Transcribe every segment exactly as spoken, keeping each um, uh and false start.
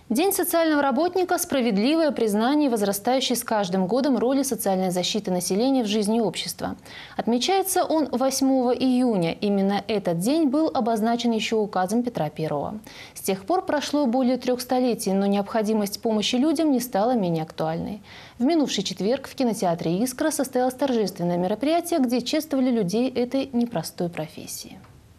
День социального работника – справедливое признание возрастающей с каждым годом роли социальной защиты населения в жизни общества. Отмечается он восьмого июня. Именно этот день был обозначен еще указом Петра Первого. С тех пор прошло более трех столетий, но необходимость помощи людям не стала менее актуальной. В минувший четверг в кинотеатре «Искра» состоялось торжественное мероприятие, где чествовали людей этой непростой профессии.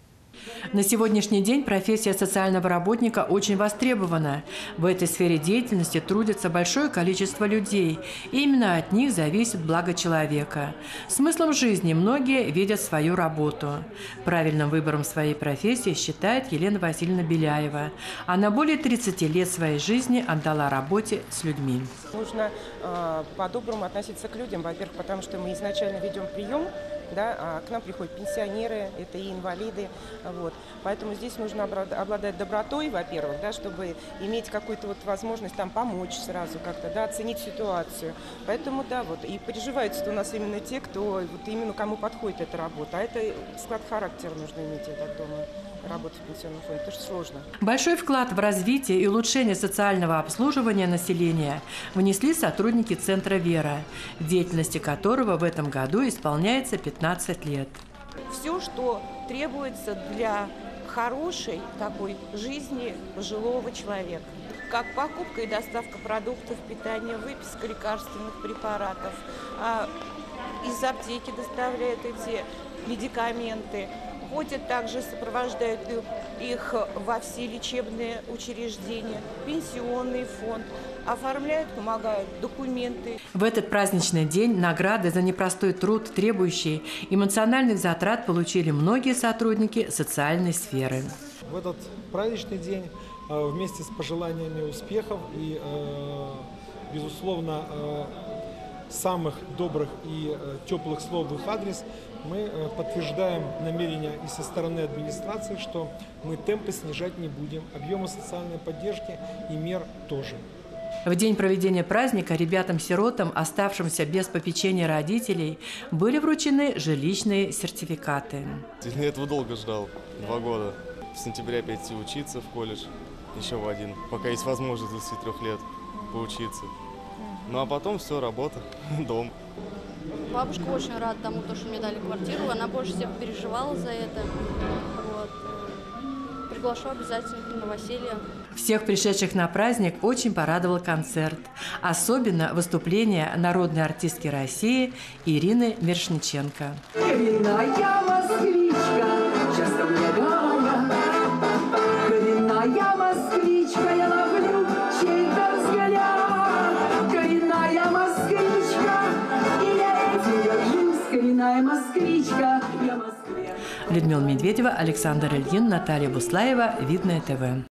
На сегодняшний день профессия социального работника очень востребована. В этой сфере деятельности трудится большое количество людей, и именно от них зависит благо человека. Смыслом жизни многие видят свою работу. Правильным выбором своей профессии считает Елена Васильевна Беляева. Она более тридцати лет своей жизни отдала работе с людьми. Нужно э, по-доброму относиться к людям, во-первых, потому что мы изначально ведем прием, да, а к нам приходят пенсионеры, это и инвалиды, вот. Поэтому здесь нужно обладать добротой, во-первых, да, чтобы иметь какую-то вот возможность там помочь сразу как-то, да, оценить ситуацию. Поэтому, да, вот, и переживаются у нас именно те, кто, вот именно кому подходит эта работа. А это склад характера нужно иметь, я так думаю, работать в пенсионном фонде, потому что сложно. Большой вклад в развитие и улучшение социального обслуживания населения внесли сотрудники Центра «Вера», деятельности которого в этом году исполняется пятнадцать лет. Все, что требуется для хорошей такой жизни пожилого человека, как покупка и доставка продуктов питания, выписка лекарственных препаратов, а из аптеки доставляют эти медикаменты, ходят также, сопровождают их во все лечебные учреждения, пенсионный фонд, оформляют, помогают документы. В этот праздничный день награды за непростой труд, требующий эмоциональных затрат, получили многие сотрудники социальной сферы. В этот праздничный день вместе с пожеланиями успехов и, безусловно, самых добрых и теплых слов в их адрес мы подтверждаем намерение и со стороны администрации, что мы темпы снижать не будем, объемы социальной поддержки и мер тоже. В день проведения праздника ребятам-сиротам, оставшимся без попечения родителей, были вручены жилищные сертификаты. Я этого долго ждал, два года. В сентябре опять идти учиться в колледж, еще в один, пока есть возможность до двадцати трёх лет поучиться. Ну а потом все, работа, дом. Бабушка очень рада тому, что мне дали квартиру, она больше всех переживала за это. Вот. Приглашу обязательно на новоселье. Всех пришедших на праздник очень порадовал концерт. Особенно выступление народной артистки России Ирины Мирошниченко. Коренная москвичка, часто мне говорят, коренная москвичка, я ловлю чей-то взгляд. Коренная москвичка, и я этим горжусь, коренная москвичка, я Москве. Людмила Медведева, Александр Ильин, Наталья Буслаева, Видное ТВ.